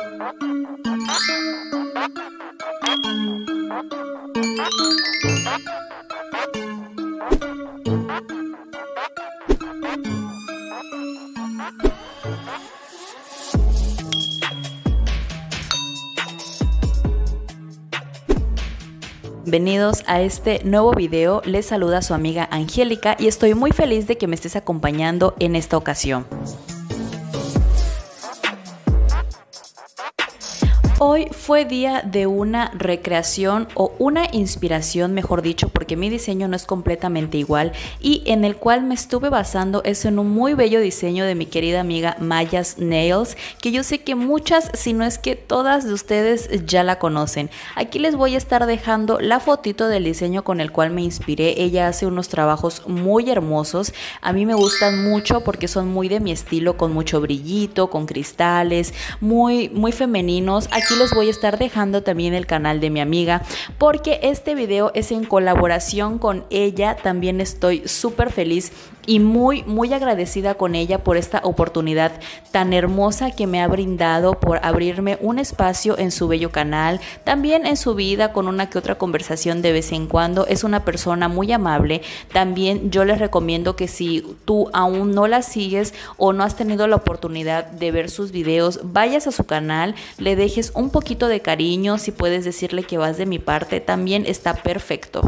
Bienvenidos a este nuevo video, les saluda su amiga Angélica y estoy muy feliz de que me estés acompañando en esta ocasión. Hoy fue día de una recreación o una inspiración, mejor dicho, porque mi diseño no es completamente igual y en el cual me estuve basando es en un muy bello diseño de mi querida amiga Maya's Nails, que yo sé que muchas, si no es que todas de ustedes ya la conocen. Aquí les voy a estar dejando la fotito del diseño con el cual me inspiré. Ella hace unos trabajos muy hermosos, a mí me gustan mucho porque son muy de mi estilo, con mucho brillito, con cristales, muy femeninos. Aquí les voy a estar dejando también el canal de mi amiga porque este video es en colaboración con ella. También estoy súper feliz y muy agradecida con ella por esta oportunidad tan hermosa que me ha brindado, por abrirme un espacio en su bello canal, también en su vida, con una que otra conversación de vez en cuando. Es una persona muy amable. También yo les recomiendo que si tú aún no la sigues o no has tenido la oportunidad de ver sus videos, vayas a su canal, le dejes un poquito de cariño. Si puedes decirle que vas de mi parte, también está perfecto.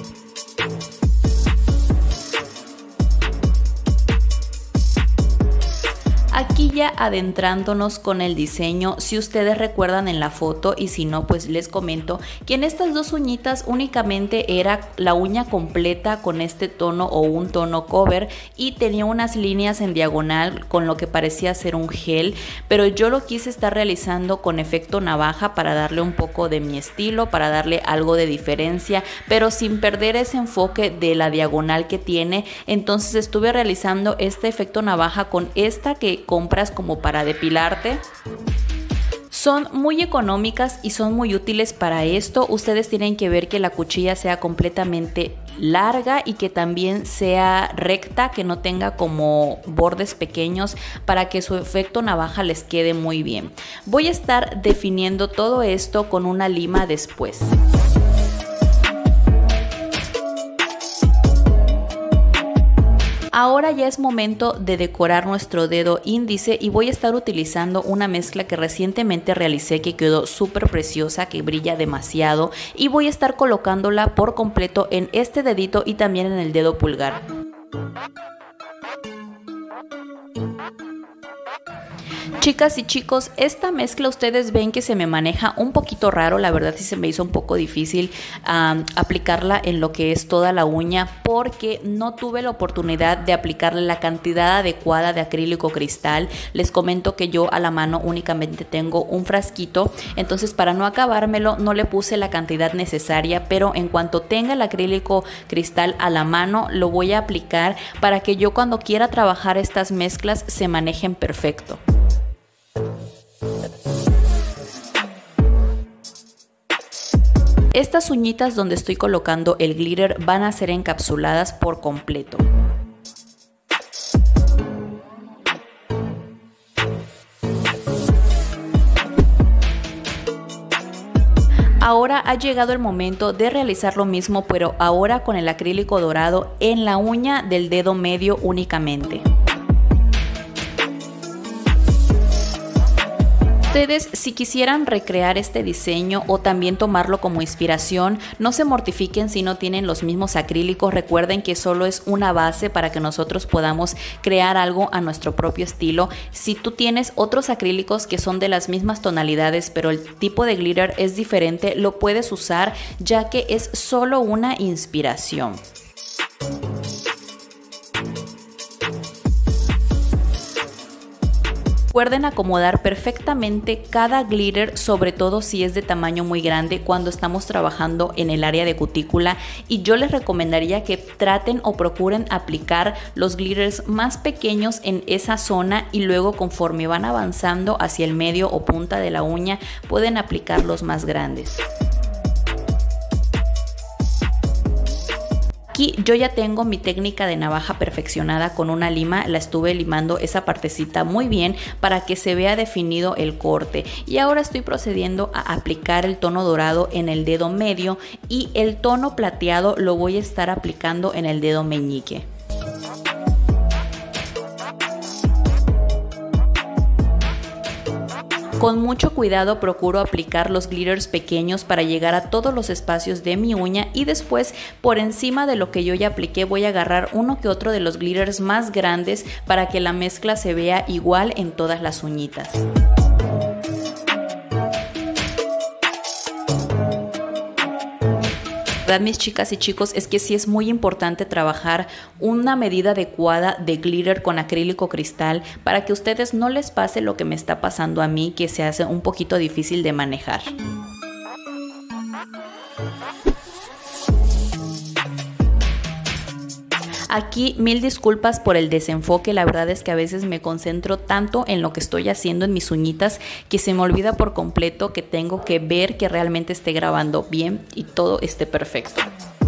Aquí ya adentrándonos con el diseño, si ustedes recuerdan en la foto y si no, pues les comento que en estas dos uñitas únicamente era la uña completa con este tono o un tono cover y tenía unas líneas en diagonal con lo que parecía ser un gel, pero yo lo quise estar realizando con efecto navaja para darle un poco de mi estilo, para darle algo de diferencia, pero sin perder ese enfoque de la diagonal que tiene. Entonces estuve realizando este efecto navaja con esta que compras como para depilarte. Son muy económicas y son muy útiles para esto. Ustedes tienen que ver que la cuchilla sea completamente larga y que también sea recta, que no tenga como bordes pequeños, para que su efecto navaja les quede muy bien. Voy a estar definiendo todo esto con una lima después. Ahora ya es momento de decorar nuestro dedo índice y voy a estar utilizando una mezcla que recientemente realicé que quedó súper preciosa, que brilla demasiado, y voy a estar colocándola por completo en este dedito y también en el dedo pulgar. Chicas y chicos, esta mezcla ustedes ven que se me maneja un poquito raro, la verdad sí se me hizo un poco difícil aplicarla en lo que es toda la uña porque no tuve la oportunidad de aplicarle la cantidad adecuada de acrílico cristal. Les comento que yo a la mano únicamente tengo un frasquito, entonces para no acabármelo no le puse la cantidad necesaria, pero en cuanto tenga el acrílico cristal a la mano lo voy a aplicar para que yo cuando quiera trabajar estas mezclas se manejen perfecto. Estas uñitas donde estoy colocando el glitter van a ser encapsuladas por completo. Ahora ha llegado el momento de realizar lo mismo, pero ahora con el acrílico dorado en la uña del dedo medio únicamente. Ustedes, si quisieran recrear este diseño o también tomarlo como inspiración, no se mortifiquen si no tienen los mismos acrílicos. Recuerden que solo es una base para que nosotros podamos crear algo a nuestro propio estilo. Si tú tienes otros acrílicos que son de las mismas tonalidades, pero el tipo de glitter es diferente, lo puedes usar ya que es solo una inspiración. Recuerden acomodar perfectamente cada glitter, sobre todo si es de tamaño muy grande cuando estamos trabajando en el área de cutícula, y yo les recomendaría que traten o procuren aplicar los glitters más pequeños en esa zona y luego conforme van avanzando hacia el medio o punta de la uña pueden aplicar los más grandes. Aquí yo ya tengo mi técnica de navaja perfeccionada con una lima, la estuve limando esa partecita muy bien para que se vea definido el corte. Y ahora estoy procediendo a aplicar el tono dorado en el dedo medio y el tono plateado lo voy a estar aplicando en el dedo meñique. Con mucho cuidado procuro aplicar los glitters pequeños para llegar a todos los espacios de mi uña y después por encima de lo que yo ya apliqué voy a agarrar uno que otro de los glitters más grandes para que la mezcla se vea igual en todas las uñitas. Mis chicas y chicos, es que sí es muy importante trabajar una medida adecuada de glitter con acrílico cristal para que a ustedes no les pase lo que me está pasando a mí, que se hace un poquito difícil de manejar. Aquí mil disculpas por el desenfoque, la verdad es que a veces me concentro tanto en lo que estoy haciendo en mis uñitas que se me olvida por completo que tengo que ver que realmente esté grabando bien y todo esté perfecto.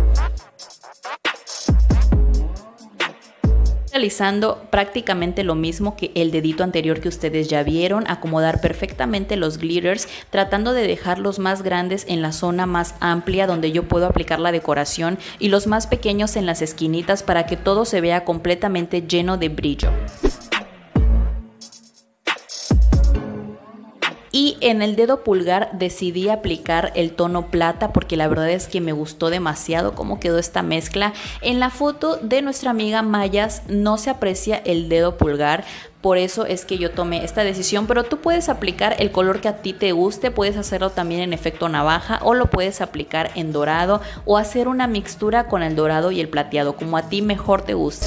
Realizando prácticamente lo mismo que el dedito anterior que ustedes ya vieron, acomodar perfectamente los glitters, tratando de dejarlos más grandes en la zona más amplia donde yo puedo aplicar la decoración y los más pequeños en las esquinitas para que todo se vea completamente lleno de brillo. Y en el dedo pulgar decidí aplicar el tono plata porque la verdad es que me gustó demasiado cómo quedó esta mezcla. En la foto de nuestra amiga Mayas no se aprecia el dedo pulgar, por eso es que yo tomé esta decisión, pero tú puedes aplicar el color que a ti te guste, puedes hacerlo también en efecto navaja o lo puedes aplicar en dorado o hacer una mixtura con el dorado y el plateado, como a ti mejor te guste.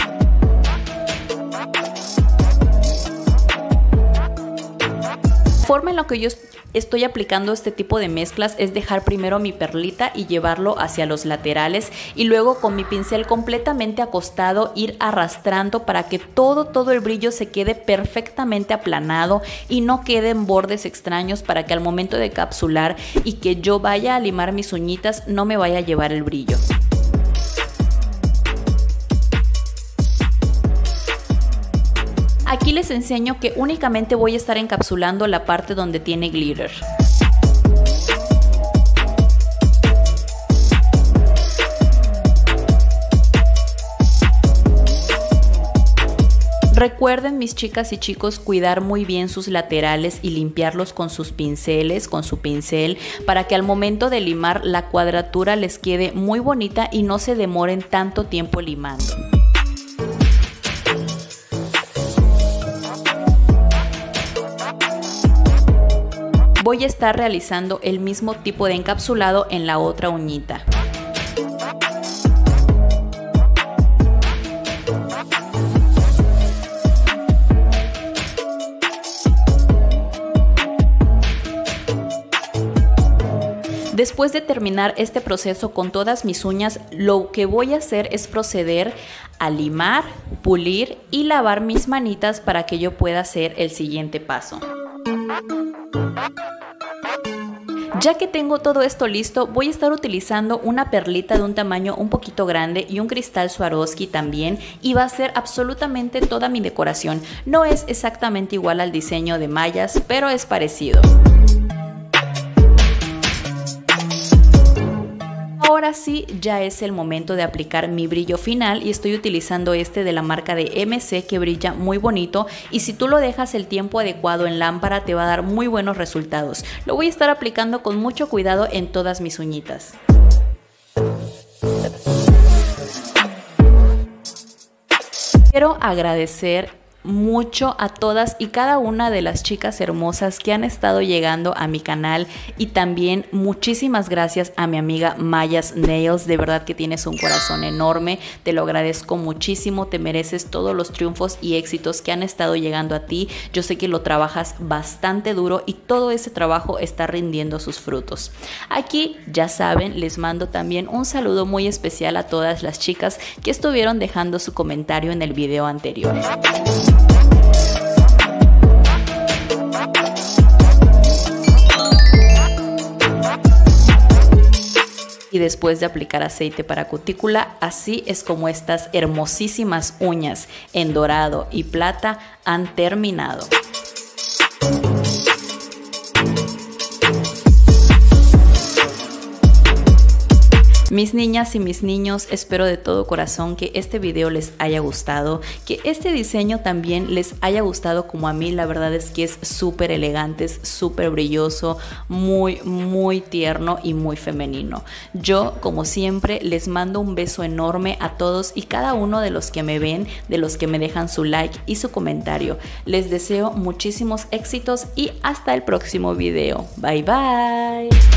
La forma en la que yo estoy aplicando este tipo de mezclas es dejar primero mi perlita y llevarlo hacia los laterales y luego con mi pincel completamente acostado ir arrastrando para que todo el brillo se quede perfectamente aplanado y no queden bordes extraños, para que al momento de capsular y que yo vaya a limar mis uñitas no me vaya a llevar el brillo. Aquí les enseño que únicamente voy a estar encapsulando la parte donde tiene glitter. Recuerden, mis chicas y chicos, cuidar muy bien sus laterales y limpiarlos con sus pinceles, con su pincel, para que al momento de limar la cuadratura les quede muy bonita y no se demoren tanto tiempo limando. Voy a estar realizando el mismo tipo de encapsulado en la otra uñita. Después de terminar este proceso con todas mis uñas, lo que voy a hacer es proceder a limar, pulir y lavar mis manitas para que yo pueda hacer el siguiente paso. Ya que tengo todo esto listo, voy a estar utilizando una perlita de un tamaño un poquito grande y un cristal Swarovski también, y va a ser absolutamente toda mi decoración. No es exactamente igual al diseño de Mayas, pero es parecido. Ahora sí, ya es el momento de aplicar mi brillo final y estoy utilizando este de la marca de MC que brilla muy bonito, y si tú lo dejas el tiempo adecuado en lámpara te va a dar muy buenos resultados. Lo voy a estar aplicando con mucho cuidado en todas mis uñitas. Quiero agradecer mucho a todas y cada una de las chicas hermosas que han estado llegando a mi canal, y también muchísimas gracias a mi amiga Mayas Nails. De verdad que tienes un corazón enorme, te lo agradezco muchísimo, te mereces todos los triunfos y éxitos que han estado llegando a ti. Yo sé que lo trabajas bastante duro y todo ese trabajo está rindiendo sus frutos. Aquí, ya saben, les mando también un saludo muy especial a todas las chicas que estuvieron dejando su comentario en el video anterior. Y después de aplicar aceite para cutícula, así es como estas hermosísimas uñas en dorado y plata han terminado. Mis niñas y mis niños, espero de todo corazón que este video les haya gustado, que este diseño también les haya gustado como a mí. La verdad es que es súper elegante, es súper brilloso, muy tierno y muy femenino. Yo, como siempre, les mando un beso enorme a todos y cada uno de los que me ven, de los que me dejan su like y su comentario. Les deseo muchísimos éxitos y hasta el próximo video. Bye bye.